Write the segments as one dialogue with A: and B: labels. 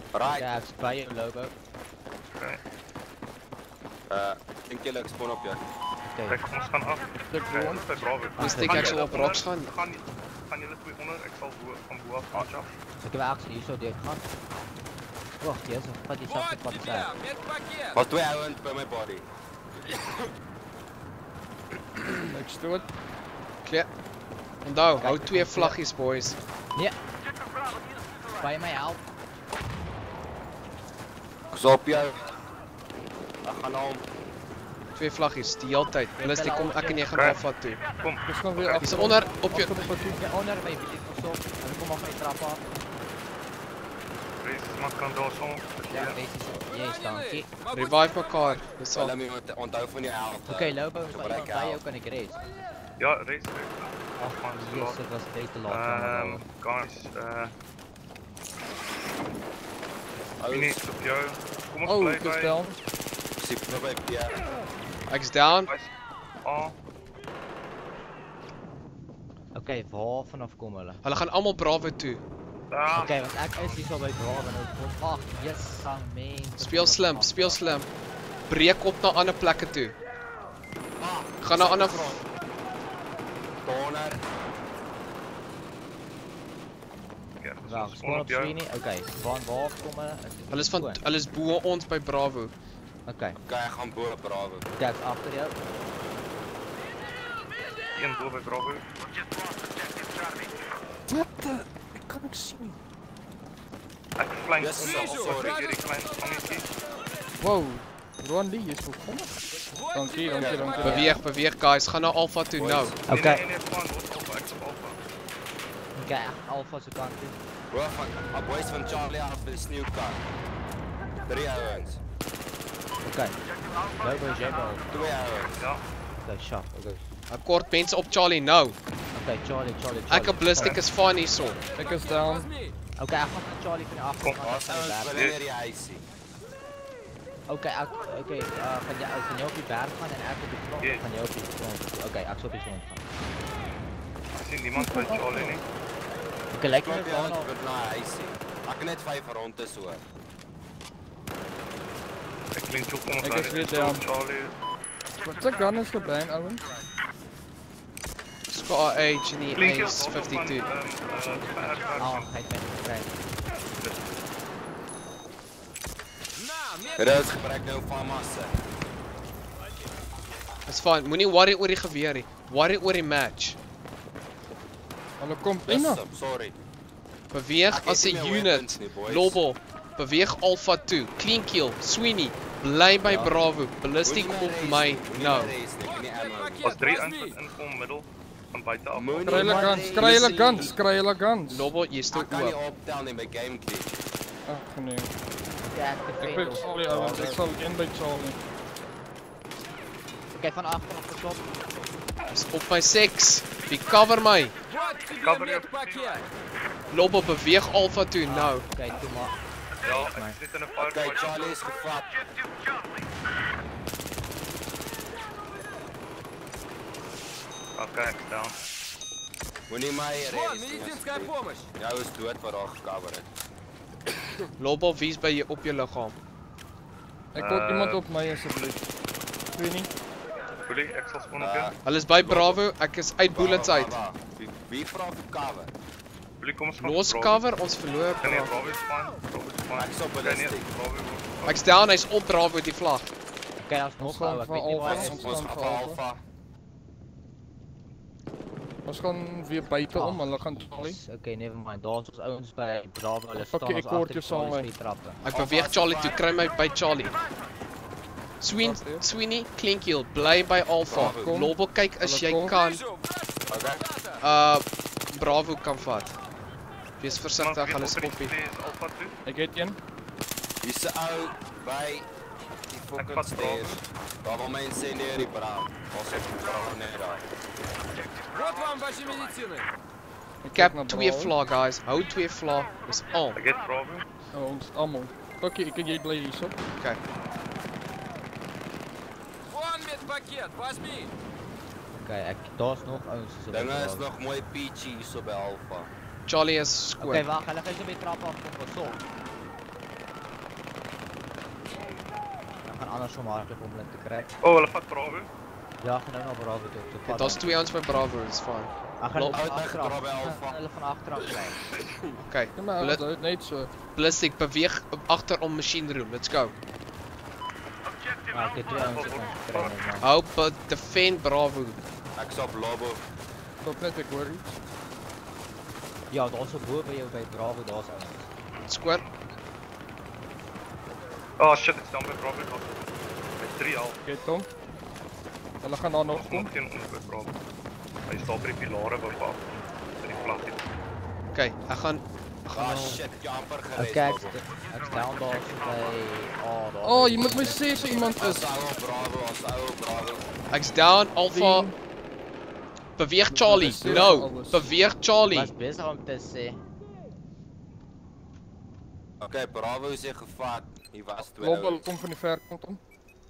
A: Right.
B: Ja, ek is by jou logo.
C: Okay.
A: Dink julle ek spawn op jou?
B: Okay.
C: Kijk, ons gaan af. Ons by Bravo.
D: Moest ik actually op rocks gaan?
C: Gaan jullie 200, ik zal van boe af gaan af.
B: Ek heb actually hier so deur gaan. Wacht, jezus, wat die sap wat sê.
A: Was 2 ouens by my body.
E: Ek stoot.
D: Klaar. Onthou, hou 2 vlaggies boys.
B: Nee. By my help.
A: Ek's op jou. Ek gaan hom.
D: 2 vlaggies die hele tyd. Ballistic kom ek en jy gaan
C: Okay.
D: Alpha toe.
C: Kom,
E: Dis gaan weer af.
D: Dis onder op jou.
B: Ja, onder my bietjie gestop. En kom af my trap af.
C: Reis, maak kan daar zo.
B: Ja, jy staan.
D: Revive mekaar. Dis al.
A: Hulle moet onthou van jou help.
B: Okay, logo,
A: Gebruik
B: by jou kan ek race.
C: Ja, reis.
B: Ag man, yes, dit was baie te laat.
C: Guys, Mini op jou. Kom ons
E: Oh,
C: bly
E: ek is
C: by.
E: down.
A: Siep nou by Pierre.
D: Ek's down.
B: Okay, waar vanaf kom hulle?
D: Hulle gaan almal Bravo toe.
B: Okay, want ek is hier so by Bravo nou kom. Ag, yes, man.
D: Speel slim, speel slim. Breek op na ander plekke toe. Gaan na ander
A: Donor.
B: Wag, spawn op Sweeney. Okay, waar kom hulle?
D: Hulle is bo ons by Bravo.
B: Okay.
A: Okay, ek gaan bo op Bravo.
B: Kijk agter jou.
C: Een bo by Bravo.
E: Wat de? Ek kan niks sien.
C: Ek flank
A: Yes,
C: ons
A: sorry.
C: hierdie klein spangetjie.
E: Wow. Ron Lee is gekom. Dankie.
D: Beweeg guys, gaan na Alpha toe nou.
B: Okay.
C: Nee, van ons op ek op Alpha.
B: Okay, Alpha se kant toe.
A: Bro, van boys van Charlie af vir die sneeuwkar. 3 ouens.
B: Okay. Logo Jebo.
A: 2 ouens.
C: Ja.
B: Okay, sharp. Okay.
D: Ek kort mense op Charlie nou.
B: Okay, Charlie.
D: Ek en Ballistic is fine hierso.
E: Ek is down.
B: Okay, ek gaan met Charlie van die agterkant
A: Ons ouens wil neer die huisie.
B: Okay, van jou op die berg gaan en ek op die grond van jou op die grond. Okay, ek sal op die grond gaan.
C: Ek sien niemand by Charlie nie.
B: Okay, lyk my
A: Ek
B: daar nou.
A: wil na huisie. Ek kan net 5 rondes hoor.
C: Ek klink toe kom ons
E: Ek is weer down.
C: Charlie.
E: Wat se gun is gebrand, ouwen?
D: Scar Age in die
C: Klink jy
D: Ace 52.
B: Ah, hy het my gekry.
A: Dit is gebruik nou van massa.
D: Dis fine. Moenie worry oor die geweer nie. Worry oor die match.
E: Hulle kom binne.
A: Sorry.
D: Beweeg as 'n unit. Lobo. Beweeg Alpha toe. Clean kill. Sweeney. Bly by Bravo. Ballistic op my nou.
C: Was 3 inkom middel van buite af.
E: Kry hulle guns.
D: Lobo, jy stoot
A: Ek kan nie
D: oop.
A: optel nie by game key.
E: Ag nee.
B: Ja,
E: Ek ben Charlie, ouwens. Ek sal een by Charlie.
B: Okay, van agteraf gestop.
D: Is op my 6. Wie cover my?
C: Cover jou.
D: Lobo, beweeg Alpha toe nou.
B: Okay, toe maar.
C: Ja, ek sit in 'n fire.
A: Okay, Charlie is gevat.
C: Okay, ek down.
A: Moenie my res nie. Jou is dood wat daar gecover het.
D: Lobo, wie's by jou op jou liggaam?
E: Ek wil iemand op my asseblief. Weet nie.
C: Boelie, ek sal spawn op jou.
D: Hulle is by Bravo. Ek is uit bullets uit.
A: Wie vra vir cover?
C: Boelie, kom ons gaan.
D: Los cover, ons verloor.
C: Nee, Bravo is fine. Bravo is fine.
A: Ek is op ballistic.
D: Ek's down, hy's op Bravo die vlag.
B: Okay, daar's nog ou, ek weet nie waar hy is.
A: Ons gaan vir Alpha.
E: Ons gaan weer buite om, hulle gaan Charlie.
B: Okay, never mind. Daar's ons ouens by Bravo. Hulle staan
E: Okay,
B: ons
E: ek hoor
B: agter
E: jou saam,
B: die trappe.
D: Ek beweeg Charlie toe, kry my by Charlie. Sweeney, clean kill, bly by Alpha. Lobo, kyk as jy kan. Bravo kan vat. Wees versigtig, hulle spoppie.
E: Ek het een.
A: Hier's 'n ou by die fucking stairs. Daar waar mense neer die brand. Ons het Bravo net daar.
D: Ek heb 2 vla guys, hou 2 vla, dis al.
C: Ek het Bravo.
E: Ons almal. Okay, ek en jy bly hierso.
D: Okay.
B: Okay, daar's nog ouens so by
A: Dinge is
B: Bravo.
A: nog mooi peachy so by Alpha.
D: Charlie is skoon.
B: Okay, wag, hulle gaan so by die trappe af kom, pas op. zo makkelijk om te krijgen.
C: Oh, hulle vat Bravo.
B: Ja, gaan nou naar Bravo toe.
D: Okay, daar's 2 ouens by Bravo, it's fine.
B: Ag gaan
A: Loop
B: van
A: uit by
B: agteraf.
A: Bravo Alpha.
B: Hulle van agteraf krijg.
D: Okay,
E: Ja, maar dit net so.
D: Ballistic beweeg agter om machine room. Let's go.
B: Maar ek het 2 ouens gekry.
D: Hou defend Bravo.
A: Ek's op Lobo.
E: Stop net, ek hoor iets.
B: Ja, daar's 'n bo by jou by Bravo, daar's ouens.
D: Square.
C: Oh shit, it's down by Bravo. Hy's 3 al.
E: Okay, Tom. Hulle gaan daar nog
C: Ons
E: kom.
C: nog teen ons by Bravo. Hy staan by die pilare bepaal. In die vlag.
D: Okay, ek gaan
A: Ah shit, jy amper gered.
B: Okay,
A: Lobo.
B: ek's down daar so by daar.
E: Oh, jy moet my sê as iemand is.
A: Ons ou Bravo, ons ou Bravo.
D: ek's down Alpha. Beweeg Charlie. No, beweeg Charlie.
B: Was besig om te sê.
A: Okay, Bravo is hier gevat. Hier was 2
E: Lobbel
A: ouens.
E: kom van die ver kant om.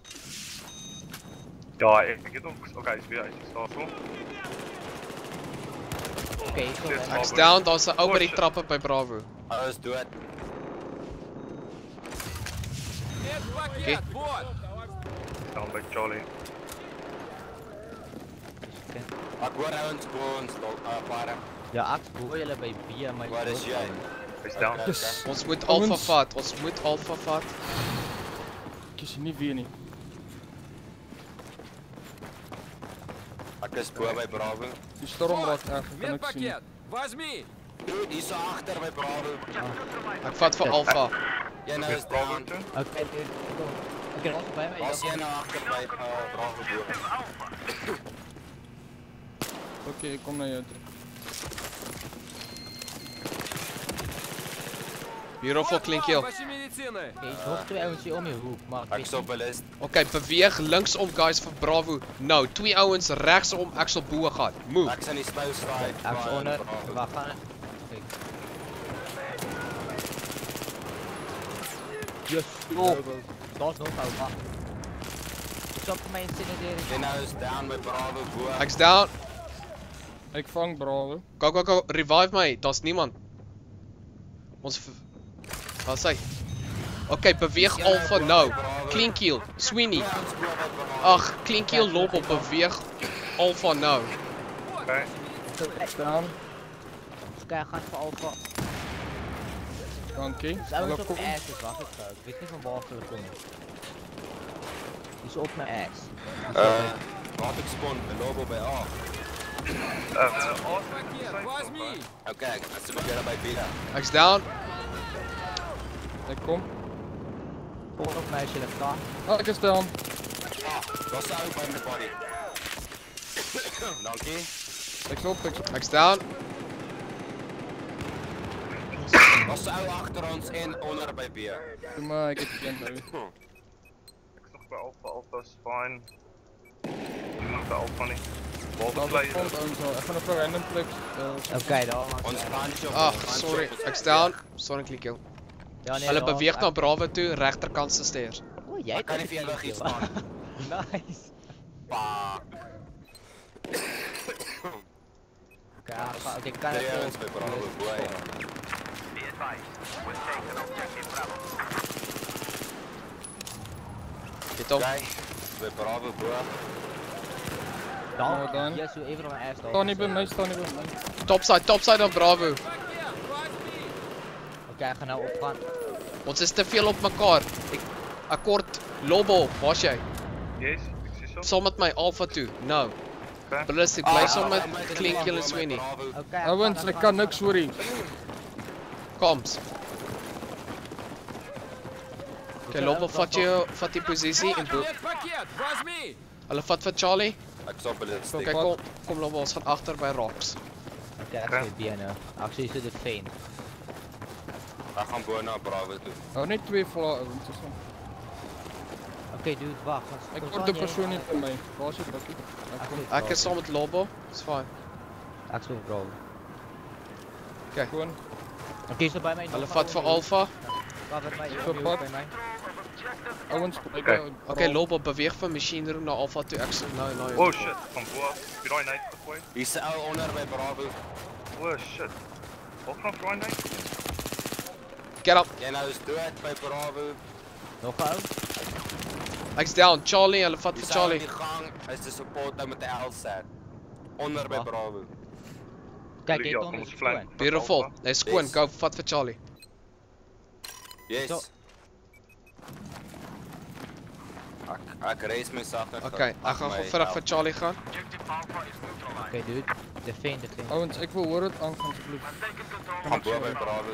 C: Ja, ek het ook. Okay, hy's weer, hy's daar so.
B: Okay, so
D: Ek's down, daar's 'n ou by die trappe by Bravo.
A: Ou is dood.
D: Okay.
C: Down by Charlie.
A: Ek hoor ouens bo ons, pare.
B: ja, ek hoor julle by B my.
A: Waar is jy?
C: Hy's down.
A: Okay,
E: Yes.
D: Ons moet Alpha
E: Ouens.
D: vat. Ons moet Alpha vat.
E: Kies nie weer nie.
A: Ek is bo by Bravo.
E: Die storm raak erg, kan ek sien.
F: Возьми!
A: Dude, hier's agter by Bravo.
D: Ek vat vir Alpha.
A: Jy nou is
C: Bravo
A: down.
C: toe.
B: Okay, ek het by my.
A: Was jy nou agter by Bravo bo?
E: Okay, ek kom na jou toe.
D: Beautiful clean kill.
F: Ваши медицины!
B: Jy's nog 2 ouens hier om die hoek, maar ek
A: Ek is op ballist.
D: Okay, beweeg linksom guys vir Bravo. Nou, 2 ouens regsom, ek sal bo gaan. Move.
A: Ek's in die spouse side.
B: ek's
A: van
B: onder.
A: Bravo.
B: Waar gaan ek? Yes. Daar's nog ou, maar. Stop my incinerator.
A: Jy nou is down by Bravo bo.
D: Ek's down.
E: Ek vang Bravo.
D: Go. Revive my. Daar's niemand. Ons Waar's hy? Okay, beweeg Alpha nou. Clean kill. Sweeney.
A: Ons bo by Bravo.
D: Ag, clean kill Lobo beweeg Alpha nou.
C: Okay.
E: Down.
B: Okay, gaan vir Alpha.
E: Dankie.
B: Dis
E: Hulle
B: ouens op
E: kom.
B: my ass, is wag ek weet nie van waar hulle kom nie. Dis op my ass.
A: Wat ek spawn, die Lobo by A.
F: Пакет, возьми!
A: Okay, ek is beginnen by B.
D: Ek's down.
E: Ek kom.
B: Kom op my as jy dit kan.
E: Ek is down.
A: Daar's 'n ou by my body. Dankie.
E: Ek's op.
D: Ek's down.
A: Daar's 'n ou agter ons en onder by B.
E: Doe maar, ek het geen nou.
C: Ek's nog by Alpha. Alpha's fine. Niemand by Alpha nie. Behalve
E: Daar's
C: Play.
E: ons ouens al. Ek gaan op 'n random plek.
B: Okay, daar was.
A: Ons punch op.
D: Ag, sorry. Ek's down. Sorry clean kill.
B: Ja nee.
D: Hulle
B: daar-
D: beweeg na Bravo toe, regterkant se stairs.
B: O, jy
A: Ek
B: het
A: kan nie
B: dit
A: vir ewig hier
B: gekill.
A: staan.
B: Nice.
A: Pa.
B: Okay, kan
A: Drie
B: ek
A: ouens by Bravo bo.
D: Get op.
A: Okay, by Bravo bo.
B: Dan,
E: dan.
B: ja, so even op my ass daar.
E: Staan nie by my, staan nie by my.
D: Topside of Bravo.
F: Пакет, возьми!
B: Okay, ek gaan nou opgaan.
D: Ons is te veel op mekaar. Ek kort Lobo, waar's jy?
C: Yes, ek sien so.
D: Saam met my Alpha toe. Nou.
C: Okay.
D: Ballistic bly saam met clean kill en Sweeney.
B: Okay.
E: Ouens, ek kan niks hoor hier.
D: Koms. Okay, Lobo vat die posisie en bo.
F: Пакет, возьми!
D: Hulle vat vir Charlie.
A: Ek sal ballist.
D: Okay, kom Lobo, ons gaan agter by Rocks.
B: Okay, ek sê B nou. Ek sê so dit fyn.
A: Ek gaan bo na Bravo toe.
E: Hou net 2 vla ouens is.
B: Okay, dude, wag.
E: Ek hoor die persoon nie by my. Waar is die blikkie?
D: Ek is saam met Lobo. Dis fine.
B: Ek sê bro.
E: Gewoon.
B: Okay, so by my.
D: Hulle vat vir Alpha.
B: Cover my.
E: So
B: by
E: pad.
B: my.
E: Ouens,
D: Okay, Lobo beweeg van machine room na Alpha toe. Ek sê nou.
C: Oh shit, van bo af. Draai net gegooi.
A: Hier's 'n ou onder by Bravo.
C: Oh shit. Wat van draai net?
D: Get up.
A: Jy nou is dood by Bravo.
B: Nog ou?
D: Ek's down. Charlie, hulle vat
A: Die
D: vir
A: sou in
D: Charlie.
A: die gang is die support nou met die L-set. Onder by
B: Wag.
A: Bravo.
B: Kijk,
C: Ja,
B: dit
C: kom
B: is
C: ons
B: skoon.
C: flank.
D: Beautiful. Hy's skoon.
A: Yes.
D: Go vat vir Charlie.
A: Yes.
B: Zo.
A: Ek race myself net.
D: Okay, ek gaan gou vinnig vir Charlie gaan.
B: Oké, dude. Defend.
E: Ouens, ek wil hoor dit aangaan asseblief.
A: Gaan bo by Bravo.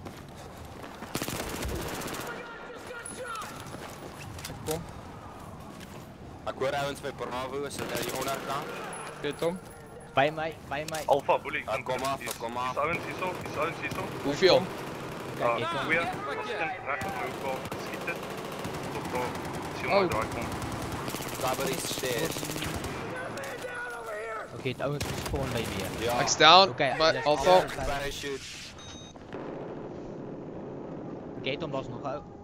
E: Ek kom.
A: Ek hoor ouens by Bravo, is dit aan die onderkant?
E: Oké, Tom.
B: Bij mij.
C: Alpha, bully.
A: Ek kom af, ek kom af.
C: Is ouens hierso.
D: Hoeveel?
B: Kijk, dit
C: Twee. Ons sien reg op my hoek. Skiet dit. Tot daar. Sien
E: Oh.
C: maar daar kom.
A: Cover die stairs.
B: Oké, het ouwens spawn bij weer.
A: Ja.
D: Ek's down.
B: Oké,
D: By
B: let's
D: Alpha.
B: go.
A: Parachute.
B: Oké, Tom was nog uit.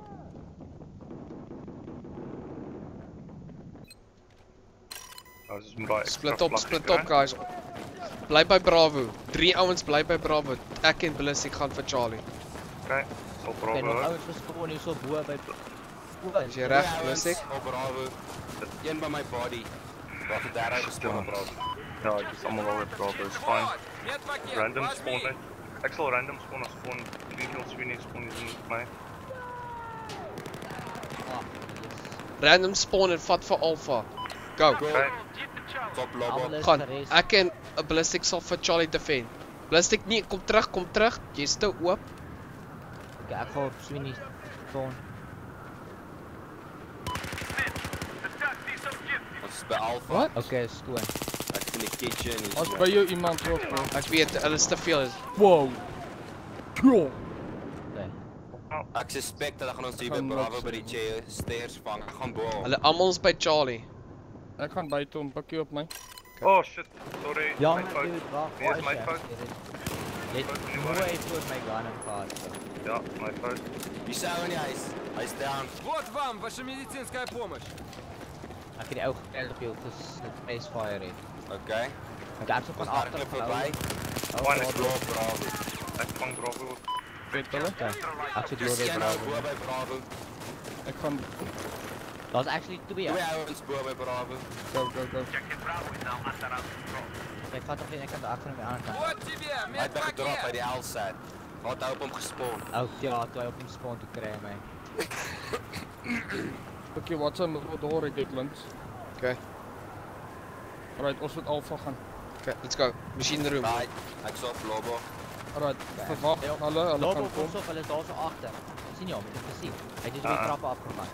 C: Nou, dis maar
D: Split op guys. Bly by Bravo. 3 ouens bly by Bravo. Ek en Ballistic gaan vir Charlie.
C: Okay. Sal
B: Oké, nog
C: Bravo.
B: ouwens spawn hier zo boer bij...
D: Is jy reg,
A: Twee ouens
D: Ballistic?
A: op Bravo. Een by my body. Wat het daar gespawn op Bravo.
C: Ja, ek is almal al op Bravo. Is fine.
F: Нет пакет,
C: Random
F: возьми.
C: spawn net. Ek sal random spawn as gewoon Clean Kill Sweeney spawn hier met my.
D: Random spawn en vat vir Alpha. Go.
C: Okay.
A: Top lobo.
B: Allemaal is
D: Gaan.
B: gereed.
D: Ek en Ballistic sal vir Charlie defend. Ballistic nee, kom terug. Jy's te oop.
B: Oké, ik ga op Sweeney spawn.
A: Ons is by Alpha.
E: Wat?
B: Oké, is goed.
A: Ek is in die kitchen. hier.
E: As by jou iemand ook.
D: Ek weet hulle is te veel.
E: Wow. Pjo.
A: Ek suspect hulle gaan ons hier by
E: Gaan
A: Bravo
E: knock
A: by die stairs vang. Ek gaan bo.
D: Hulle almal is by Charlie.
E: Ek gaan by Tom, pak jy op my.
C: Oh shit, sorry.
B: Ja,
C: my
B: maar
C: fout.
B: dude, wacht.
C: Nee, is my fout.
B: Dit mooi voor mijn gun en gehad.
C: Ja, my fout.
A: Die sou in die huis. Hy's down.
F: Вот вам ваша медицинская помощь.
B: Ik heb die ook gekeld op je, dus het face fire in.
A: Okay.
B: Ik heb zo
A: Ons
B: van achter
A: hardloop verby.
C: One is
A: Blow Bravo.
C: Ek vang Bravo.
E: Weet hulle?
B: Oké, ik zit door
A: Dis
B: de
A: een ou
B: bravo.
A: bo by Bravo.
E: Ek gaan
B: Dat is actually twee.
A: Twee ouens bo by Bravo.
E: go.
B: Ik ga toch in, ik kan de achter me aan gaan.
F: Вот тебе
A: Hy het gedrop by
F: медпакет.
A: die L-set. Wat hou op hom gespawn.
B: Oh ja, twee op hem spawn te krijgen mij.
E: Oké, wat zijn we door ik dit links.
D: Okay.
E: Alright, ons moet Alpha gaan.
D: Okay, let's go. Machine room.
A: Right. Ek sal op lobo.
E: Alright, verwacht hulle gaan
B: Lobo
E: kom.
B: komt op, hij is daar zo achter. Zie je al, met het gezien. Hij is weer trappen afgegaan.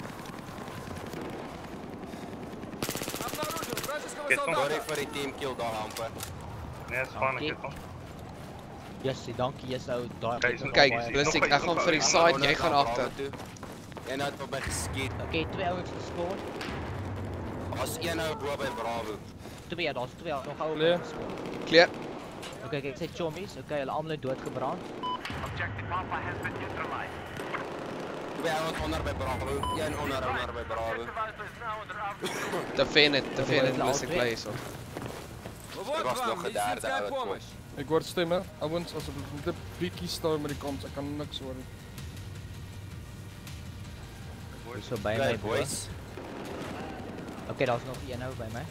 F: Обнаружил вражеского
C: Get some
A: Sorry
F: солдата.
A: vir die team kill daar amper.
C: Nee, is fine,
B: Oké.
C: ek het hom.
B: Jesse, dankie, Jesse. Daar.
C: Kijk,
B: Oké,
D: Kyk,
C: Nog
D: Ballistic,
C: nog
D: ek gaan vir die side, jy gaan agter.
A: Een uit op my geskiet.
B: twee ouwens gespawn.
A: As een ou bo by Bravo.
B: Twee, dat is twee. Nog ouwens
E: Clear.
B: gespawn.
D: Clear.
B: Oké, kijk, het zijn chommies. Oké, hulle allemaal doodgebrand.
A: Twee ouens onder by Bravo. Een onder by Bravo.
D: Defend it, Ballistic play is op.
F: Вот
A: was
F: вам
A: nog gedaan,
F: медицинская
A: dat
F: помощь.
E: Ik hoor stemmen. Ouwens, asseblief niet de blikkie staan met die kant. Ik kan niks horen.
B: Dus zo bij
A: Okay,
B: mij, boys.
A: boys.
B: Oké, dat is nog één bij mij.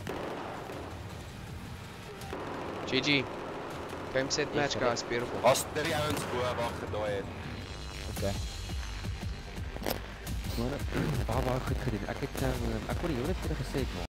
D: GG. Game set match guys, beautiful.
A: As 3 ouens bo waar gedooi het.
B: Oké.
G: Maar, waar goed gedoen. Ek het die hele tyd gesê, man.